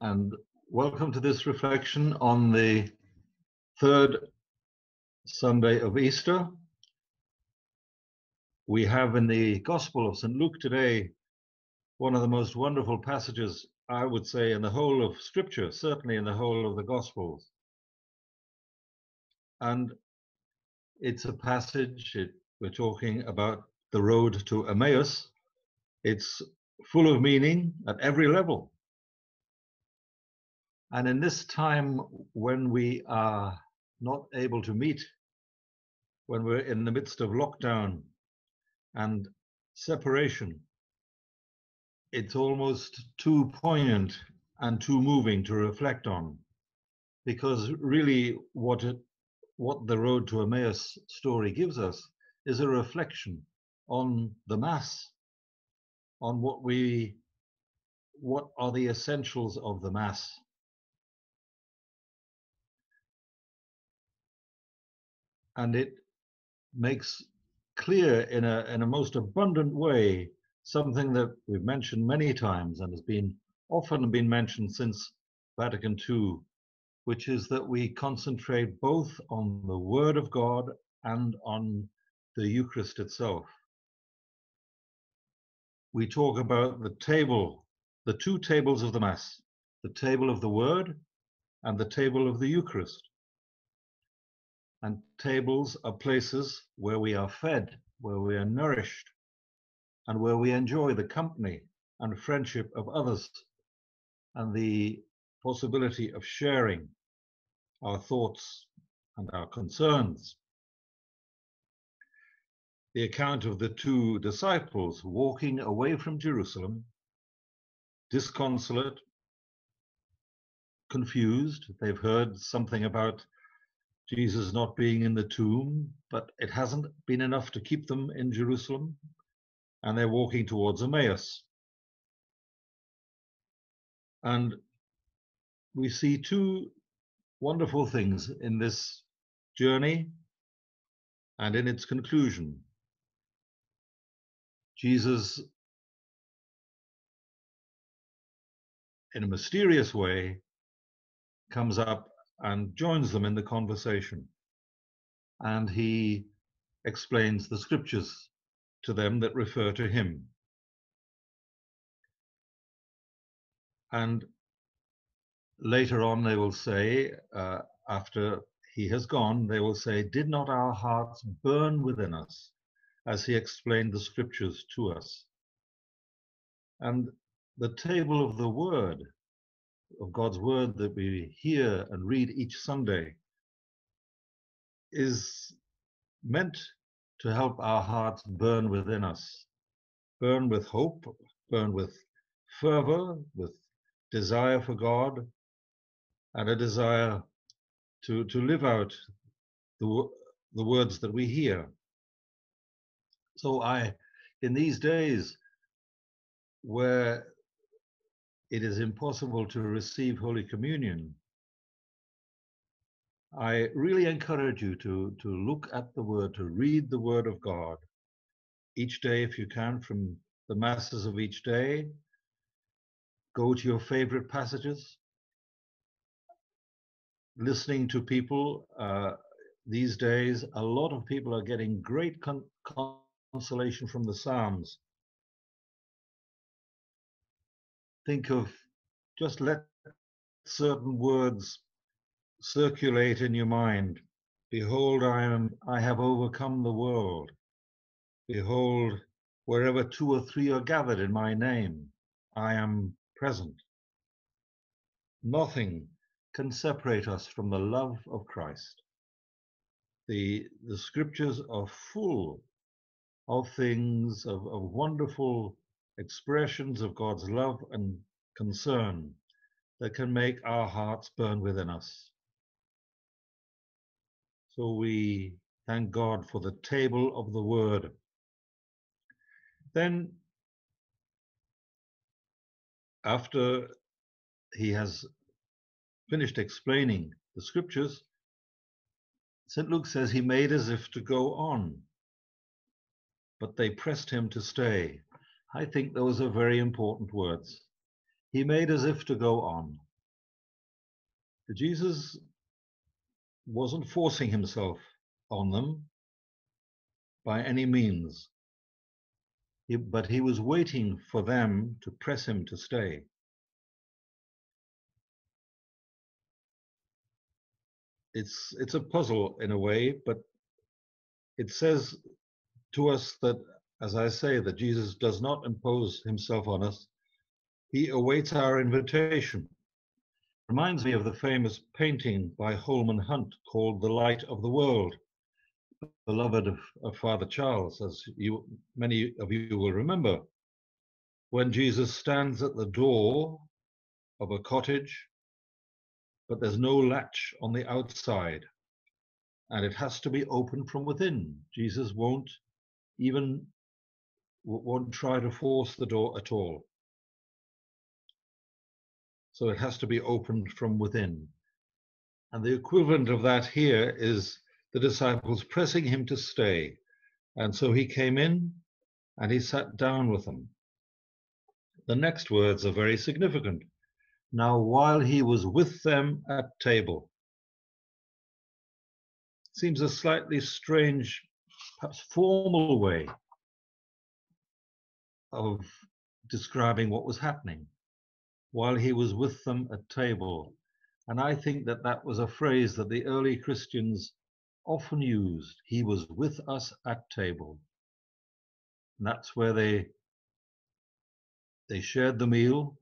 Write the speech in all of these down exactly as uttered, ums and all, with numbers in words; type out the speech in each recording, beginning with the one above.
and welcome to this reflection on the third Sunday of Easter. We have in the Gospel of Saint Luke today one of the most wonderful passages, I would say, in the whole of Scripture, certainly in the whole of the Gospels. And it's a passage, it, we're talking about the road to Emmaus. It's full of meaning at every level. And in this time when we are not able to meet, when we're in the midst of lockdown and separation, it's almost too poignant and too moving to reflect on, because really what it, what the road to Emmaus story gives us is a reflection on the Mass, on what we, what are the essentials of the Mass. And it makes clear in a, in a most abundant way something that we've mentioned many times and has been often been mentioned since Vatican Two, which is that we concentrate both on the Word of God and on the Eucharist itself. We talk about the table, the two tables of the Mass, the table of the Word and the table of the Eucharist. And tables are places where we are fed, where we are nourished, and where we enjoy the company and friendship of others, and the possibility of sharing our thoughts and our concerns. The account of the two disciples walking away from Jerusalem, disconsolate, confused. They've heard something about Jesus not being in the tomb, but it hasn't been enough to keep them in Jerusalem, and they're walking towards Emmaus. And we see two wonderful things in this journey and in its conclusion. Jesus, in a mysterious way, comes up and joins them in the conversation. And he explains the scriptures to them that refer to him. And later on, they will say, uh, after he has gone, they will say, "Did not our hearts burn within us as he explained the scriptures to us?" And the table of the Word, of God's Word that we hear and read each Sunday, is meant to help our hearts burn within us, burn with hope, burn with fervor, with desire for God, and a desire to, to live out the, the words that we hear. So I, in these days where it is impossible to receive Holy Communion, I really encourage you to, to look at the Word, to read the Word of God each day if you can, from the Masses of each day. Go to your favorite passages. Listening to people uh, these days, a lot of people are getting great con consolation from the Psalms. Think of, just let certain words circulate in your mind. Behold, I am, I have overcome the world. Behold, wherever two or three are gathered in my name, I am present. Nothing can separate us from the love of Christ. The, the scriptures are full of things, of, of wonderful expressions of God's love and concern that can make our hearts burn within us. So we thank God for the table of the Word. Then, after he has finished explaining the scriptures, Saint Luke says he made as if to go on, but they pressed him to stay. I think those are very important words. He made as if to go on, Jesus wasn't forcing himself on them by any means, he, but he was waiting for them to press him to stay. It's, it's a puzzle in a way, but it says to us that, as I say, that Jesus does not impose himself on us. He awaits our invitation. Reminds me of the famous painting by Holman Hunt called The Light of the World, beloved of, of Father Charles, as you, many of you will remember, when Jesus stands at the door of a cottage, but there's no latch on the outside, and it has to be opened from within. Jesus won't even won't try to force the door at all. So it has to be opened from within. And the equivalent of that here is the disciples pressing him to stay. And so he came in and he sat down with them. The next words are very significant. Now, while he was with them at table. Seems a slightly strange, perhaps formal way of describing what was happening. While he was with them at table. And I think that that was a phrase that the early Christians often used. He was with us at table. And that's where they, they shared the meal.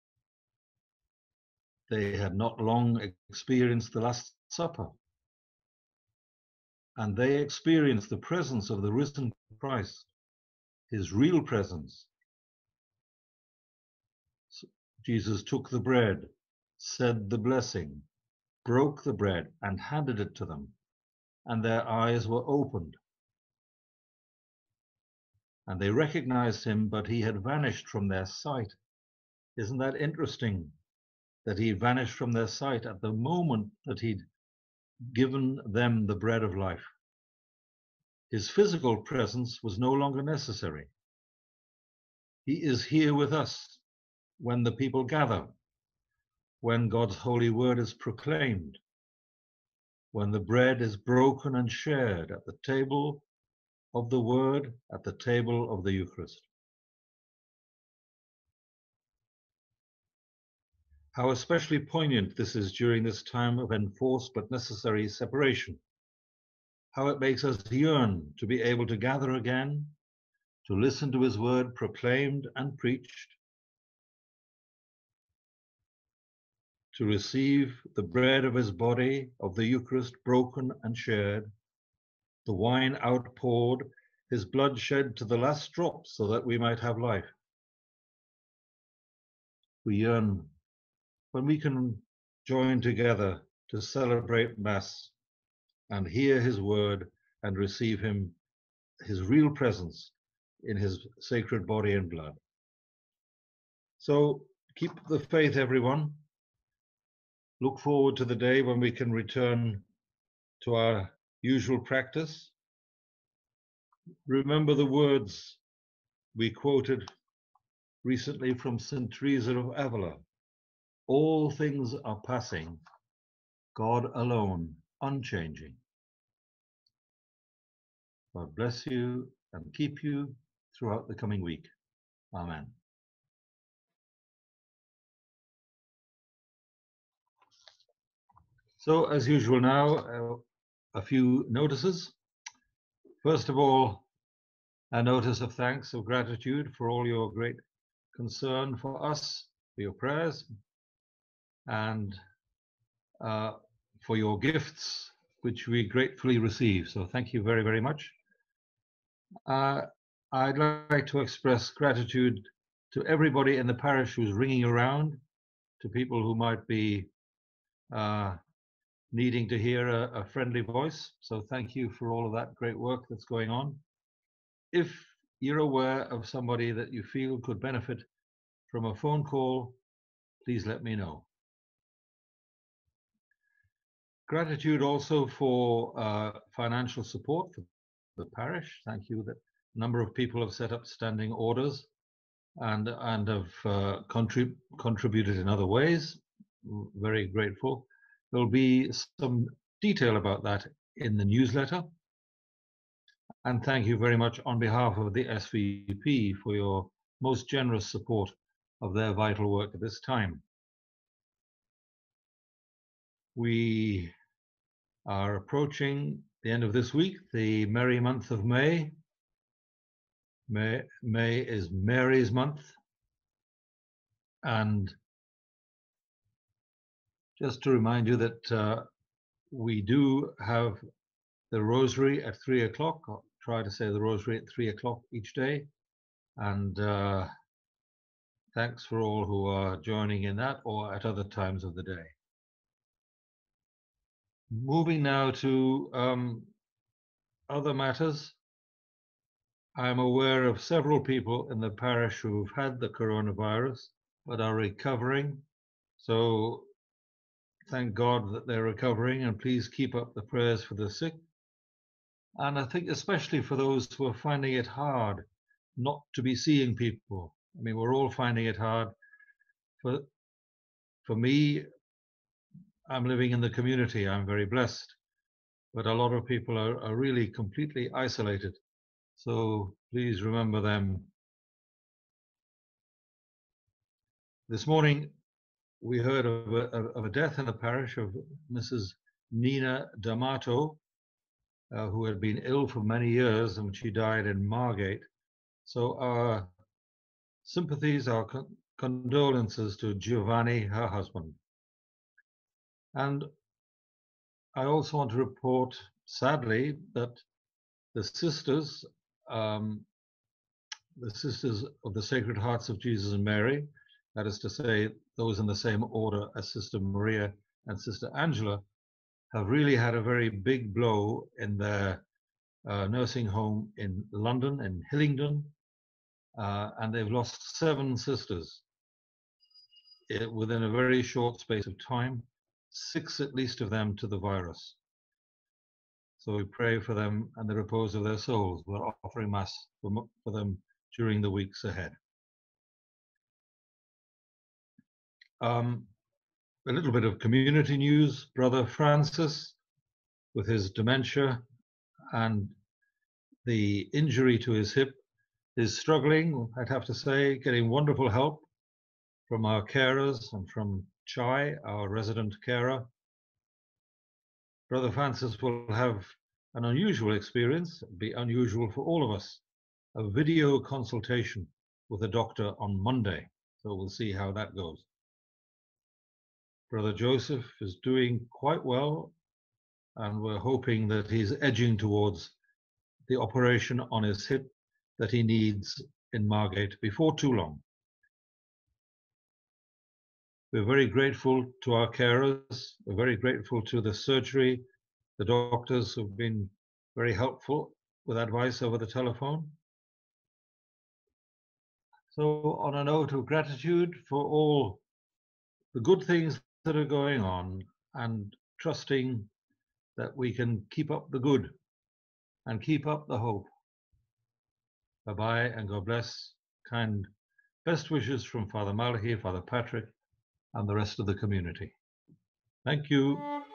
They had not long experienced the Last Supper. And they experienced the presence of the risen Christ, his real presence. So Jesus took the bread, said the blessing, broke the bread and handed it to them, and their eyes were opened. And they recognized him, but he had vanished from their sight. Isn't that interesting that he vanished from their sight at the moment that he'd given them the bread of life? His physical presence was no longer necessary. He is here with us when the people gather, when God's holy word is proclaimed, when the bread is broken and shared at the table of the word, at the table of the Eucharist. How especially poignant this is during this time of enforced but necessary separation. How it makes us yearn to be able to gather again, to listen to his word proclaimed and preached, to receive the bread of his body, of the Eucharist broken and shared, the wine outpoured, his blood shed to the last drop so that we might have life. We yearn when we can join together to celebrate Mass and hear his word and receive him, his real presence in his sacred body and blood. So keep the faith, everyone. Look forward to the day when we can return to our usual practice. Remember the words we quoted recently from Saint Teresa of Avila. All things are passing, God alone unchanging. God bless you and keep you throughout the coming week. Amen. So, as usual now, uh, a few notices. First of all, a notice of thanks, of gratitude for all your great concern for us, for your prayers, and uh, for your gifts, which we gratefully receive. So thank you very, very much. Uh, I'd like to express gratitude to everybody in the parish who's ringing around, to people who might be uh, needing to hear a, a friendly voice. So thank you for all of that great work that's going on. If you're aware of somebody that you feel could benefit from a phone call, please let me know. Gratitude also for uh, financial support for the parish. Thank you that a number of people have set up standing orders and, and have uh, contrib- contributed in other ways. Very grateful. There'll be some detail about that in the newsletter. And thank you very much on behalf of the S V P for your most generous support of their vital work at this time. We are approaching the end of this week, the merry month of May. May, May is Mary's month. And just to remind you that uh, we do have the rosary at three o'clock. I'll try to say the rosary at three o'clock each day. And uh, thanks for all who are joining in that or at other times of the day. Moving now to um, other matters. I'm aware of several people in the parish who've had the coronavirus but are recovering. So thank God that they're recovering, and please keep up the prayers for the sick. And I think especially for those who are finding it hard not to be seeing people. I mean, we're all finding it hard. For, for me, I'm living in the community. I'm very blessed. But a lot of people are, are really completely isolated. So please remember them. This morning, we heard of a, of a death in the parish of Missus Nina D'Amato, uh, who had been ill for many years, and she died in Margate. So our sympathies, our con condolences to Giovanni, her husband. And I also want to report, sadly, that the sisters, um, the sisters of the Sacred Hearts of Jesus and Mary, that is to say, those in the same order as Sister Maria and Sister Angela, have really had a very big blow in their uh, nursing home in London, in Hillingdon, uh, and they've lost seven sisters it, within a very short space of time, six at least of them to the virus. So we pray for them and the repose of their souls. We're offering Mass for, for them during the weeks ahead. Um, a little bit of community news. Brother Francis, with his dementia and the injury to his hip, is struggling, I'd have to say, getting wonderful help from our carers and from Chai, our resident carer. Brother Francis will have an unusual experience, be unusual for all of us, a video consultation with a doctor on Monday. So we'll see how that goes. Brother Joseph is doing quite well, and we're hoping that he's edging towards the operation on his hip that he needs in Margate before too long. We're very grateful to our carers. We're very grateful to the surgery, the doctors who've been very helpful with advice over the telephone. So on a note of gratitude for all the good things that are going on, and trusting that we can keep up the good and keep up the hope. Bye-bye and God bless. Kind best wishes from Father Malachi, Father Patrick, and the rest of the community. Thank you.